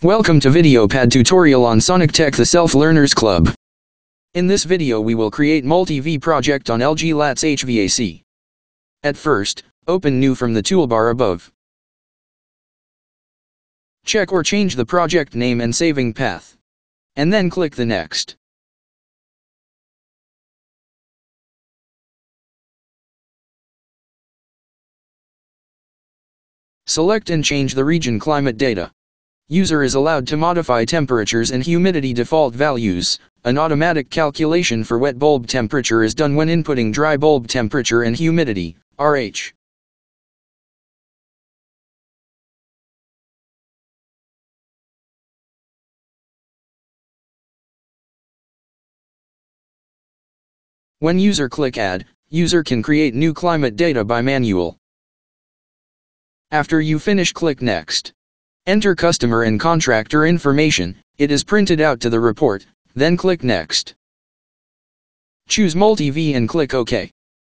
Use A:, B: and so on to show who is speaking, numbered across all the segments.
A: Welcome to VideoPad tutorial on Sonic Tech the Self-Learners Club. In this video we will create multi-V project on LG Lats HVAC. At first, open New from the toolbar above. Check or change the project name and saving path. And then click the Next. Select and change the region climate data. User is allowed to modify temperatures and humidity default values. An automatic calculation for wet bulb temperature is done when inputting dry bulb temperature and humidity, RH. When user click Add, user can create new climate data by manual. After you finish, click Next. Enter customer and contractor information, it is printed out to the report, then click Next. Choose Multi-V and click OK.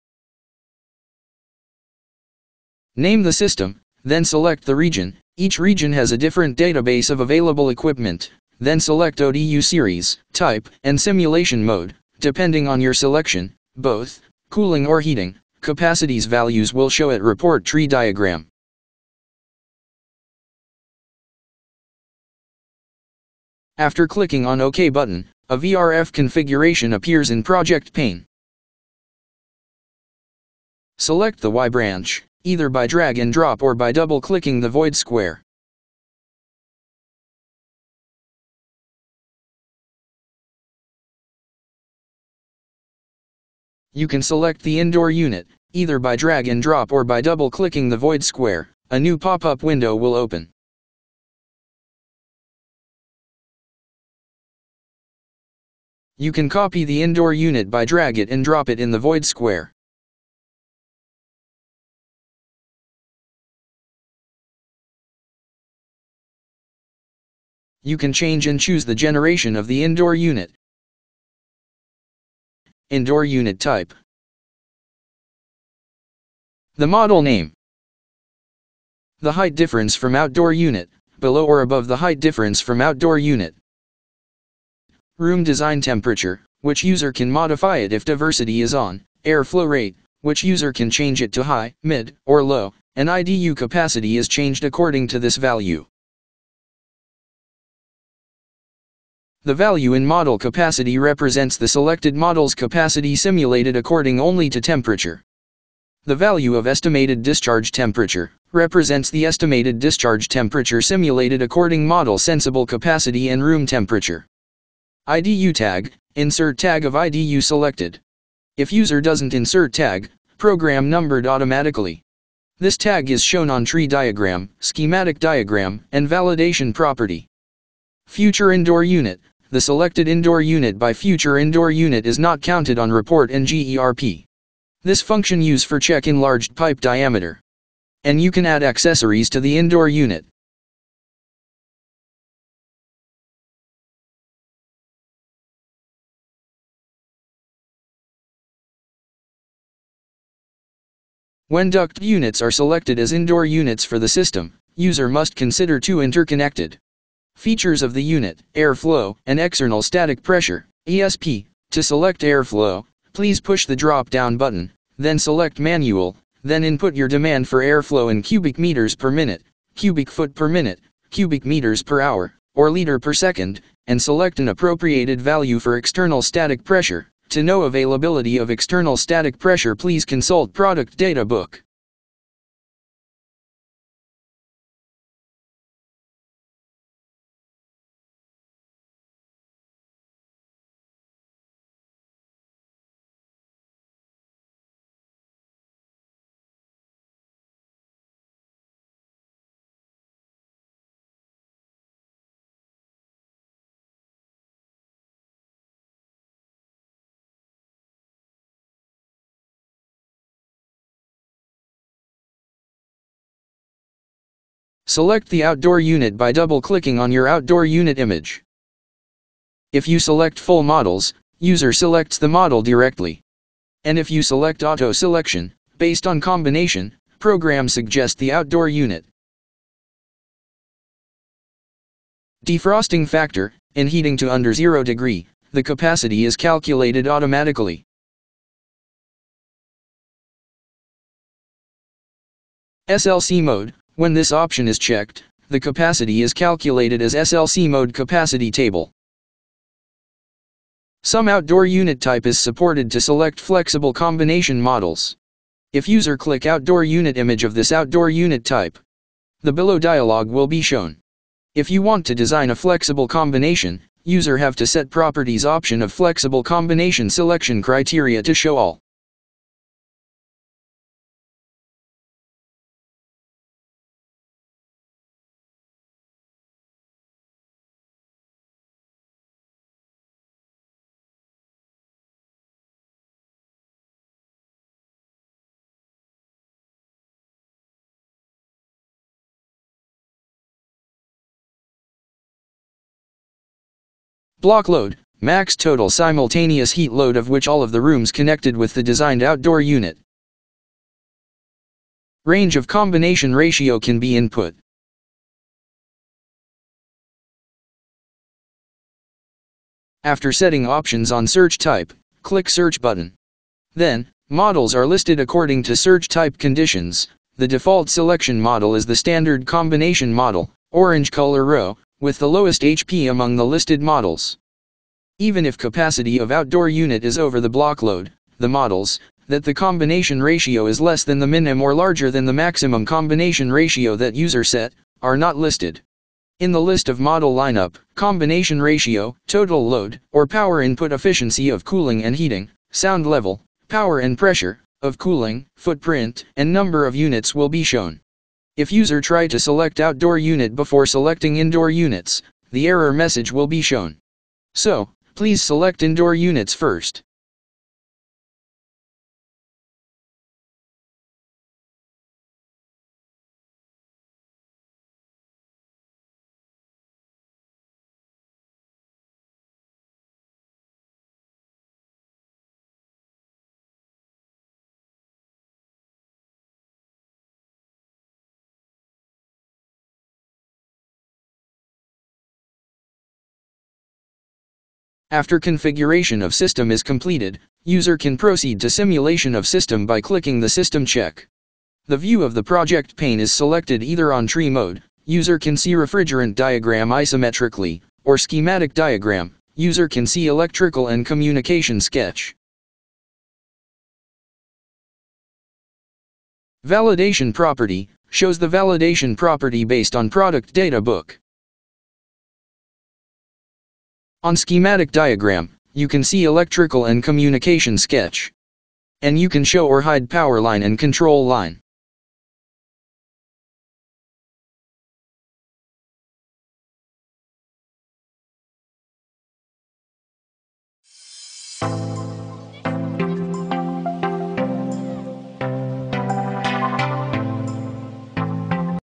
A: Name the system, then select the region. Each region has a different database of available equipment, then select ODU series, type, and simulation mode. Depending on your selection, both cooling or heating capacities values will show at report tree diagram. After clicking on OK button, a VRF configuration appears in project pane. Select the Y branch, either by drag and drop or by double-clicking the void square. You can select the indoor unit, either by drag and drop or by double-clicking the void square. A new pop-up window will open. You can copy the indoor unit by drag it and drop it in the void square. You can change and choose the generation of the indoor unit. Indoor unit type. The model name. The height difference from outdoor unit, below or above the height difference from outdoor unit. Room design temperature, which user can modify it if diversity is on. Airflow rate, which user can change it to high, mid, or low, and IDU capacity is changed according to this value. The value in model capacity represents the selected model's capacity simulated according only to temperature. The value of estimated discharge temperature represents the estimated discharge temperature simulated according model sensible capacity and room temperature. IDU tag, insert tag of IDU selected. If user doesn't insert tag, program numbered automatically. This tag is shown on tree diagram, schematic diagram, and validation property. Future indoor unit, the selected indoor unit by future indoor unit is not counted on report and GERP. This function used for check enlarged pipe diameter. And you can add accessories to the indoor unit. When duct units are selected as indoor units for the system, user must consider two interconnected features of the unit, airflow and external static pressure, ESP. To select airflow, please push the drop-down button, then select manual, then input your demand for airflow in cubic meters per minute, cubic foot per minute, cubic meters per hour, or liter per second, and select an appropriated value for external static pressure. To know availability of external static pressure, please consult product data book. Select the outdoor unit by double-clicking on your outdoor unit image. If you select full models, user selects the model directly. And if you select auto selection, based on combination, program suggests the outdoor unit. Defrosting factor: in heating to under 0 degree, the capacity is calculated automatically. SLC mode: when this option is checked, the capacity is calculated as SLC mode capacity table. Some outdoor unit type is supported to select flexible combination models. If user click outdoor unit image of this outdoor unit type, the below dialog will be shown. If you want to design a flexible combination, user have to set properties option of flexible combination selection criteria to show all. Block load: max total simultaneous heat load of which all of the rooms connected with the designed outdoor unit. Range of combination ratio can be input. After setting options on search type, click search button. Then, models are listed according to search type conditions. The default selection model is the standard combination model, orange color row, with the lowest HP among the listed models. Even if capacity of outdoor unit is over the block load, the models that the combination ratio is less than the minimum or larger than the maximum combination ratio that user set, are not listed. In the list of model lineup, combination ratio, total load, or power input efficiency of cooling and heating, sound level, power and pressure of cooling, footprint, and number of units will be shown. If user try to select outdoor unit before selecting indoor units, the error message will be shown. So, please select indoor units first. After configuration of system is completed, user can proceed to simulation of system by clicking the system check. The view of the project pane is selected either on tree mode, user can see refrigerant diagram isometrically, or schematic diagram, user can see electrical and communication sketch. Validation property shows the validation property based on product data book. On schematic diagram, you can see electrical and communication sketch. And you can show or hide power line and control line.